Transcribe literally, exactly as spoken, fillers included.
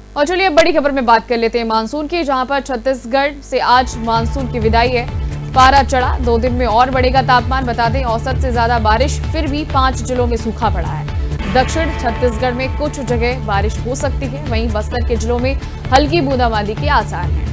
और चलिए अब बड़ी खबर में बात कर लेते हैं मानसून की, जहां पर छत्तीसगढ़ से आज मानसून की विदाई है। पारा चढ़ा, दो दिन में और बढ़ेगा तापमान। बता दें औसत से ज्यादा बारिश, फिर भी पांच जिलों में सूखा पड़ा है। दक्षिण छत्तीसगढ़ में कुछ जगह बारिश हो सकती है, वहीं बस्तर के जिलों में हल्की बूंदाबांदी के आसार हैं।